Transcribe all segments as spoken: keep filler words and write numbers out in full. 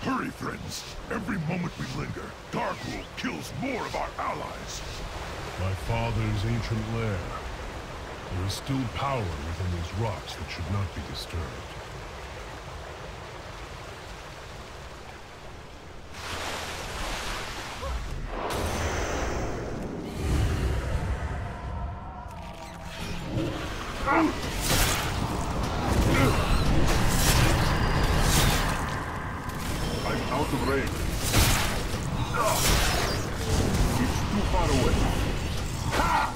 Hurry, friends. Every moment we linger, Gargoyle kills more of our allies. My father's ancient lair. There is still power within these rocks that should not be disturbed. I'm out of range. It's too far away. Ha!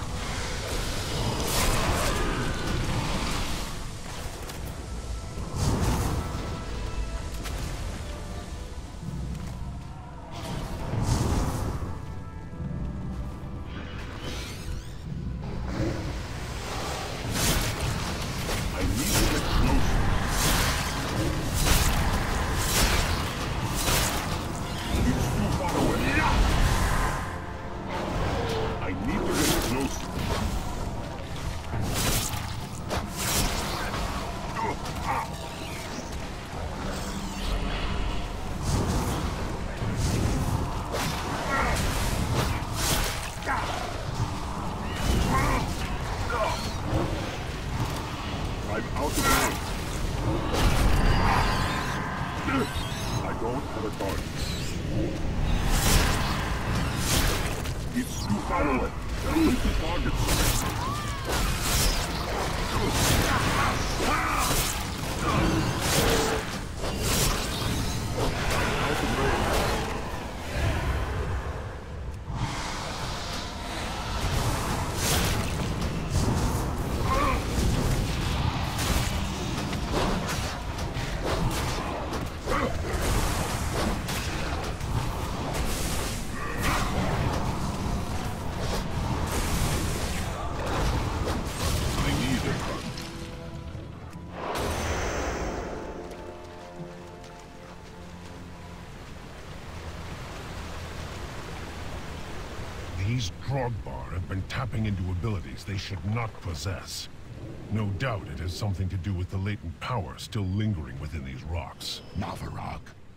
These Drogbar have been tapping into abilities they should not possess. No doubt it has something to do with the latent power still lingering within these rocks. Navarok,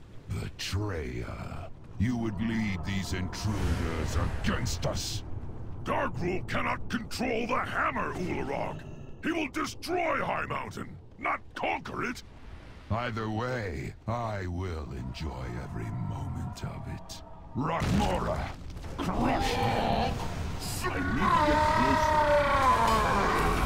betrayer. You would lead these intruders against us. Gargrul cannot control the hammer, Ularog. He will destroy High Mountain, not conquer it. Either way, I will enjoy every moment of it. Rotmora! Crush him! I need to get closer.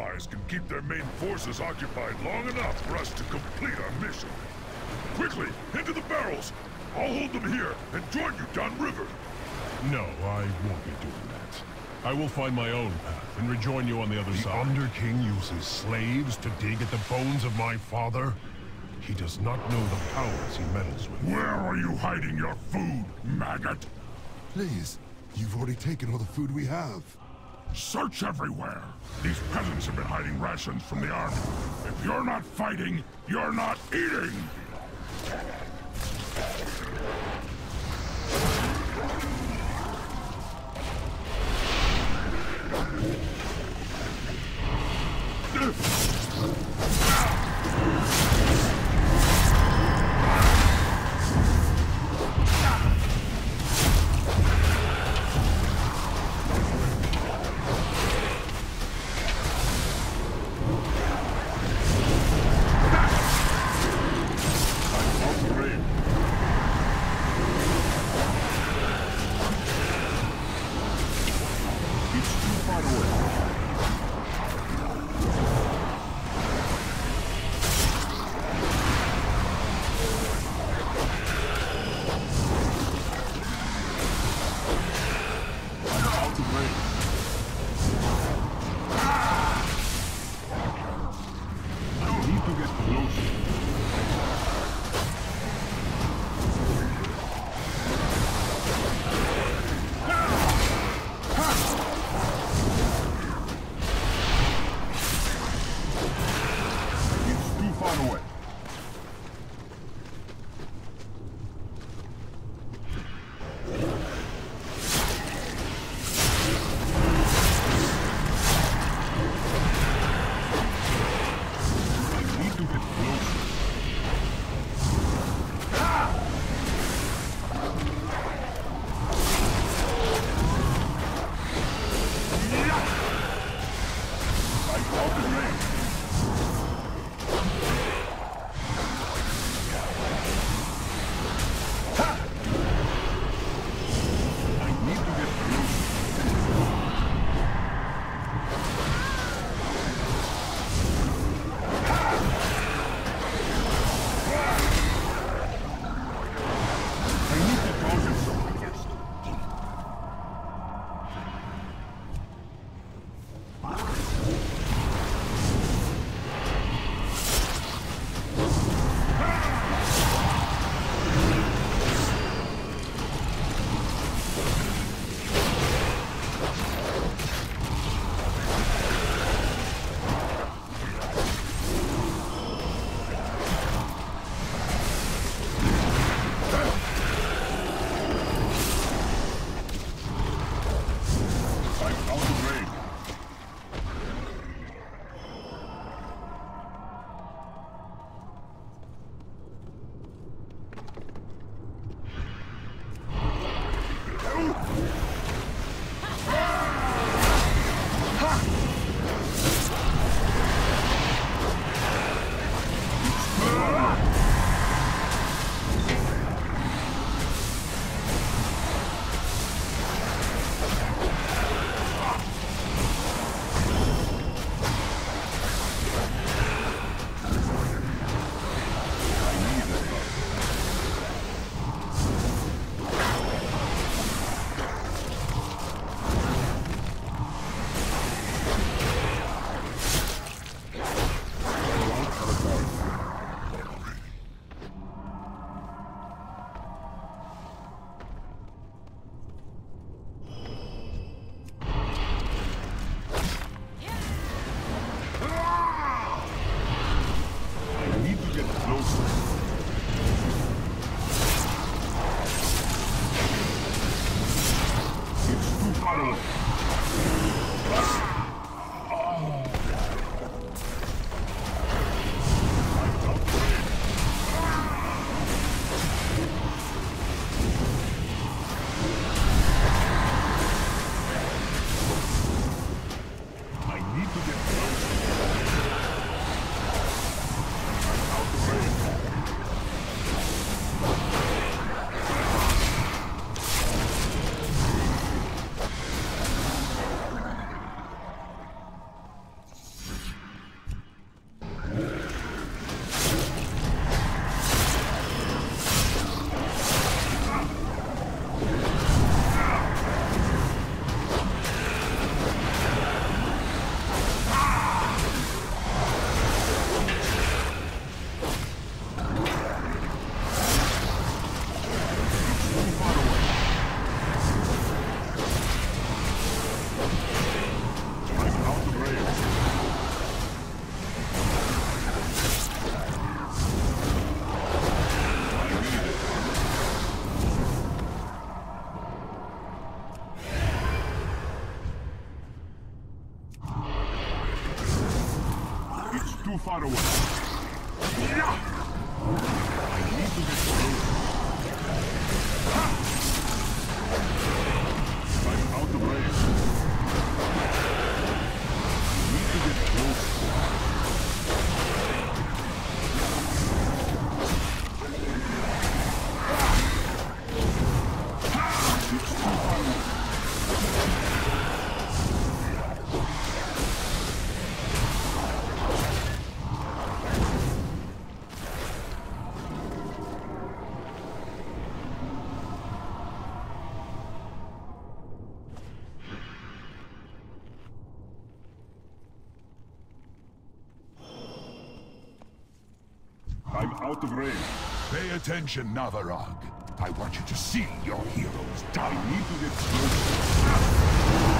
allies can keep their main forces occupied long enough for us to complete our mission. Quickly, into the barrels! I'll hold them here and join you downriver. No, I won't be doing that. I will find my own path and rejoin you on the other the side. The Underking uses slaves to dig at the bones of my father? He does not know the powers he meddles with. Where are you hiding your food, maggot? Please, you've already taken all the food we have. Search everywhere. These peasants have been hiding rations from the army. If you're not fighting, you're not eating! too far away. I need to get closer. I'm out of range. I need to get closer. I'm out of range. Pay attention, Neltharion. I want you to see your heroes die. I need to get closer.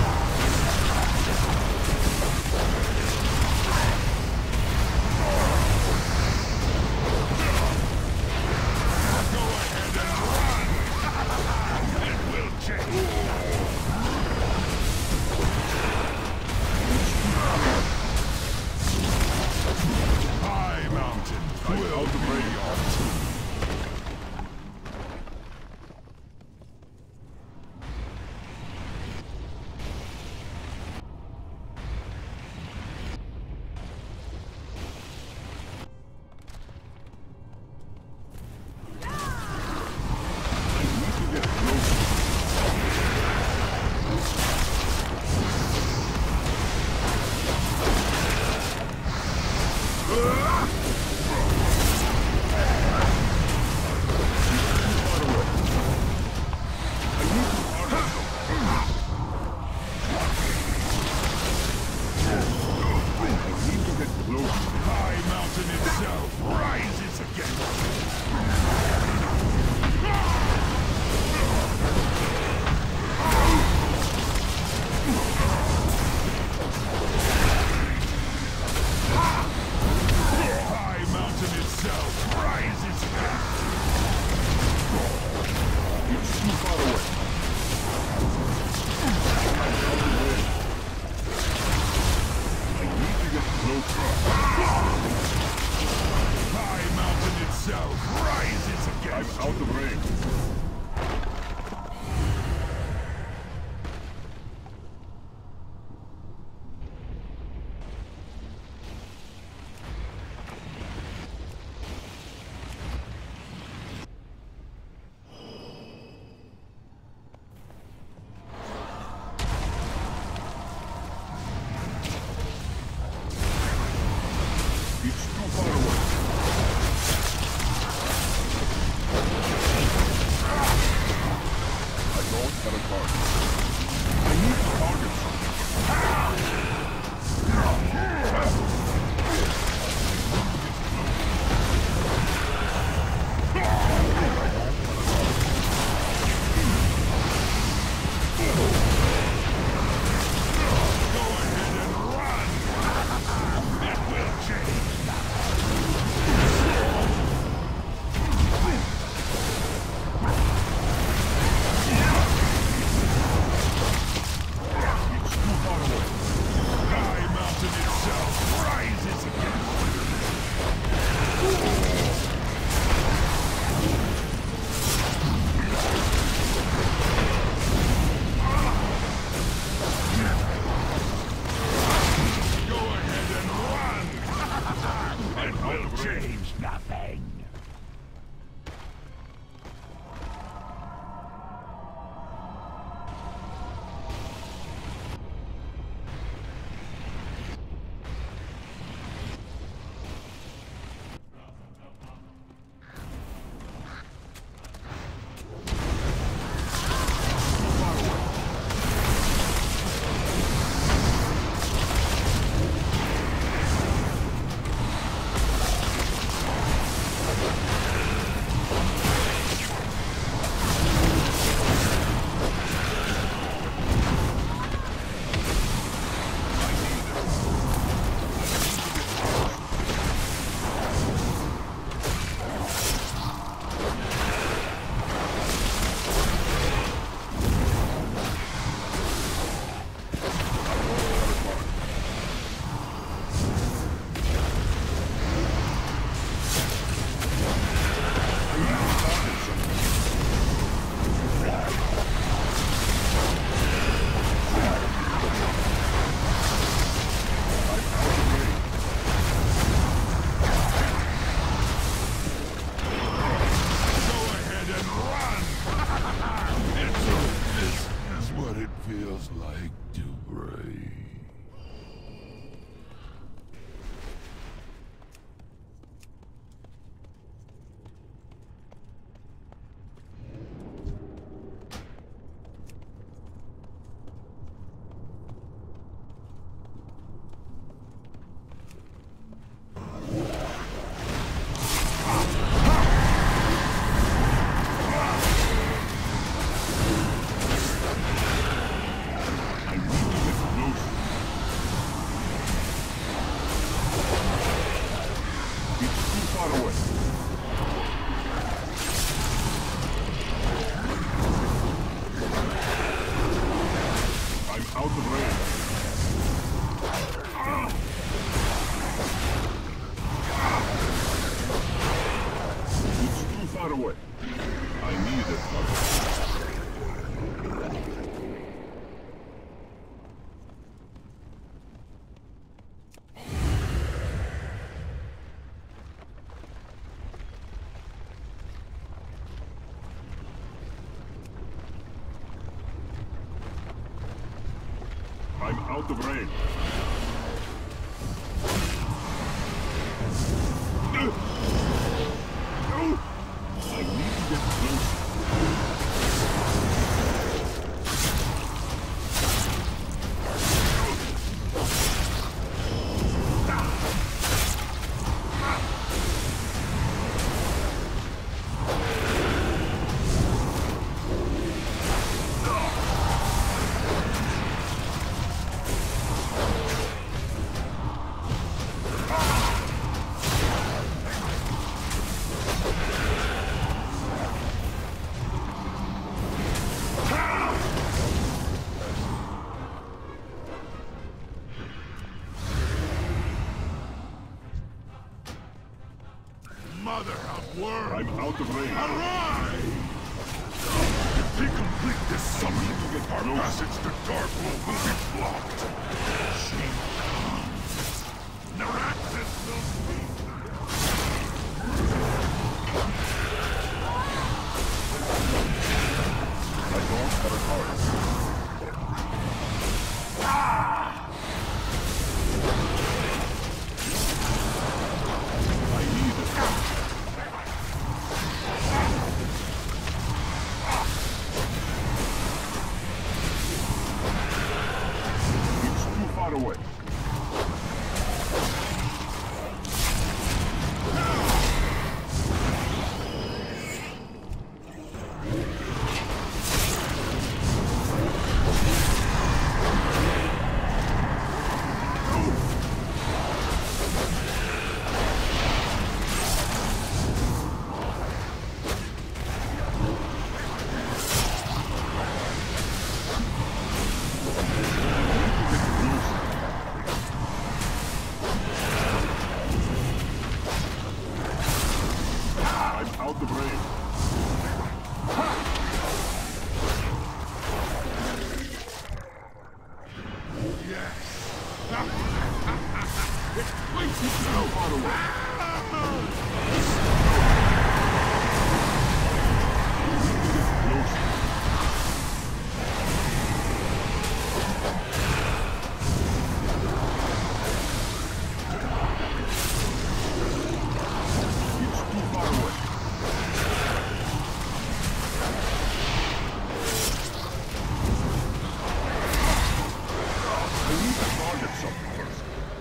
far away. I'm out of range. It's too far away. I need it. I'm out of range. I need to get closer. Mother of worms! I'm out of range. Arise! If we complete this summon, our passage to Darkwood will be blocked. She comes. Naraxis will speak. I don't have a card. I need it. It's too far away. Out of range. Yes. It's way too far away. It's too far away. I need to target something first.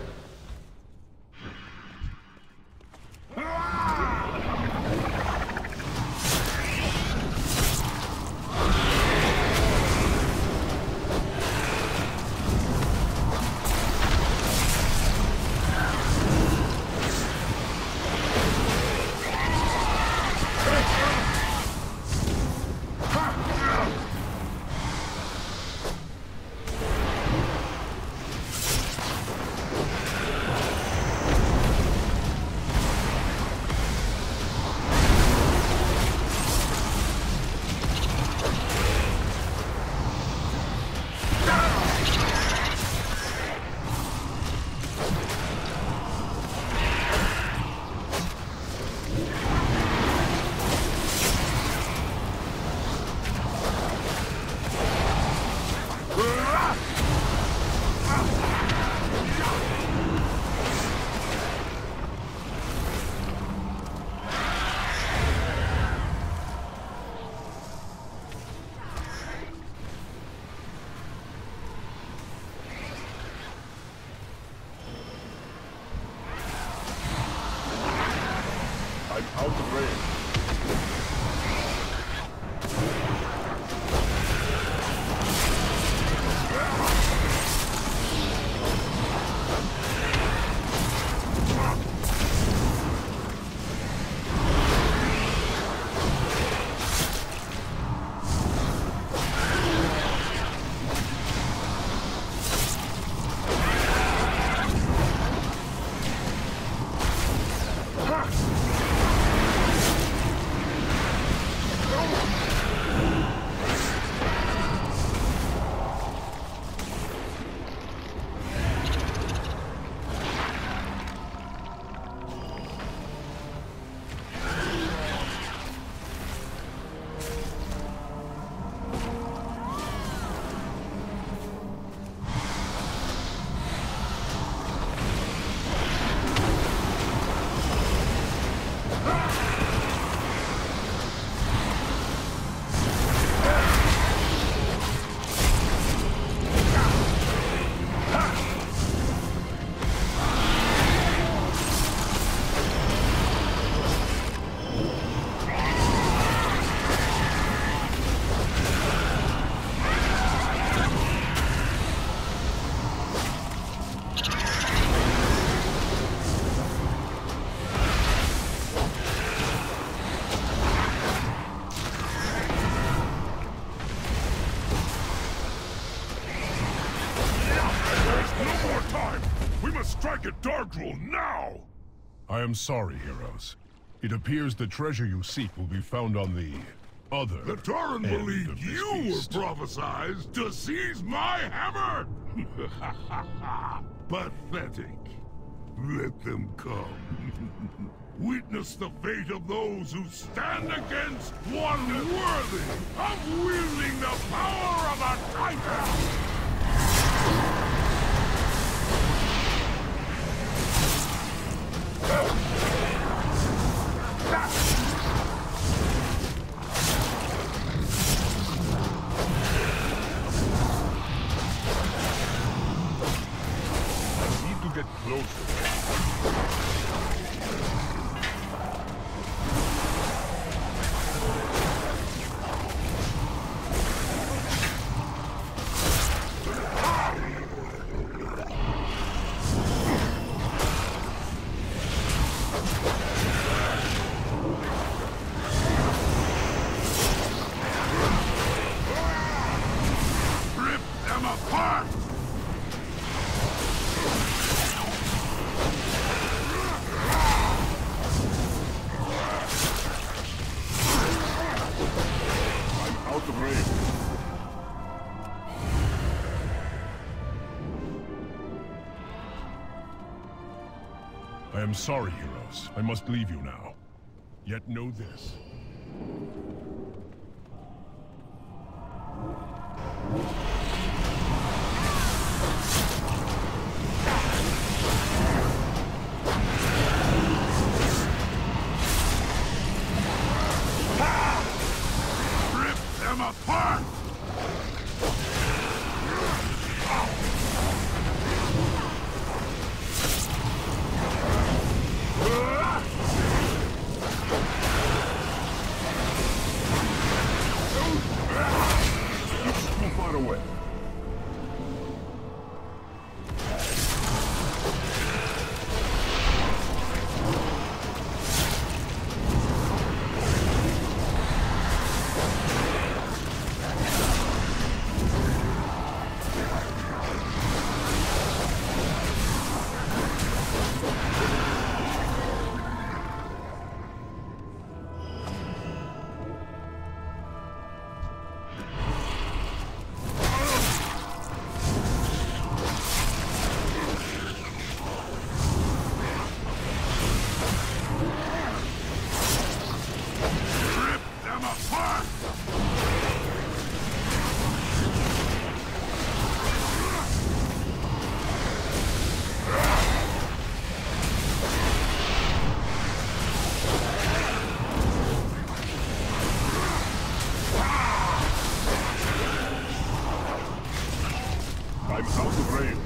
I'm out of range. scoundrel now! I am sorry, heroes. It appears the treasure you seek will be found on the other The Tauren end believed of this you beast. were prophesized to seize my hammer! Pathetic. Let them come. Witness the fate of those who stand against one worthy of wielding the power of a Titan! I need to get closer. Rip them apart! I'm out of range. I am sorry, heroes. I must leave you now. Yet know this. Rip them apart! Too far away. Rip them apart! I'm out of range.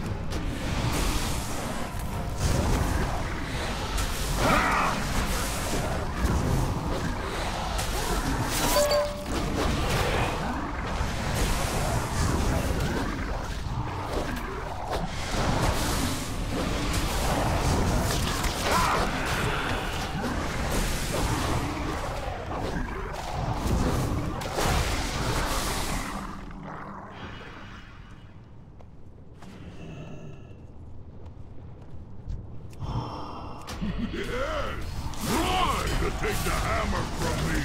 Yes! Try to take the hammer from me!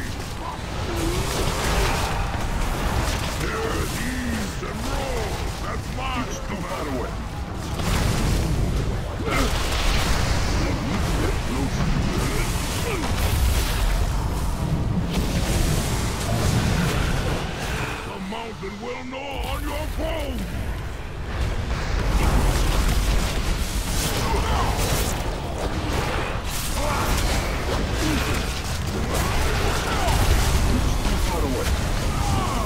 There's ease and roll! That's mine! Too far away. The mountain will gnaw on your bones! Too far away.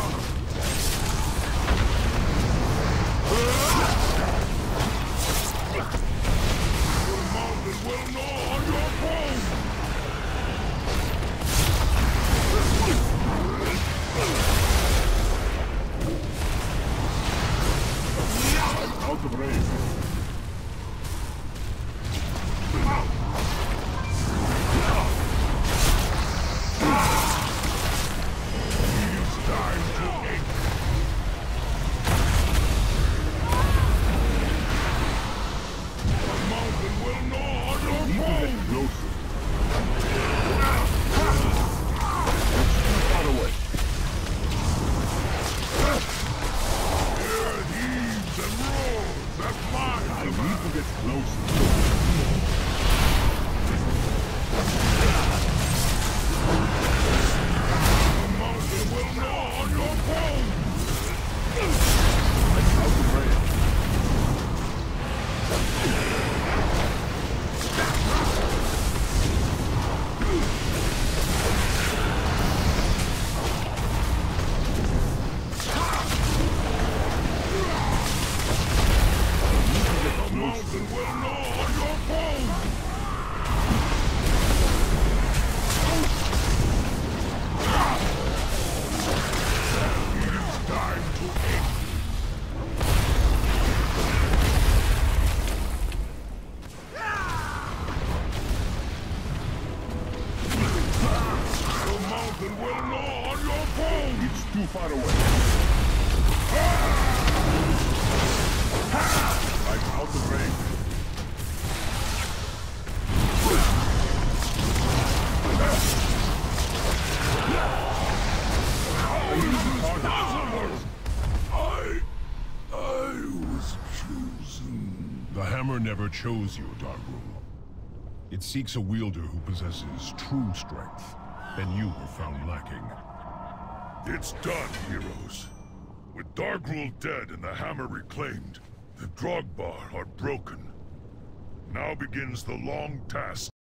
closer. It's far away. Here heaves and roars that flies. I need to get closer. The mountain will gnaw on your bones. I'm out of range. Too far away. I'm out of range. I... I was chosen. The hammer never chose you, Darkroom. It seeks a wielder who possesses true strength, and you were found lacking. It's done, heroes. With Dargrul dead and the hammer reclaimed, the Drogbar are broken. Now begins the long task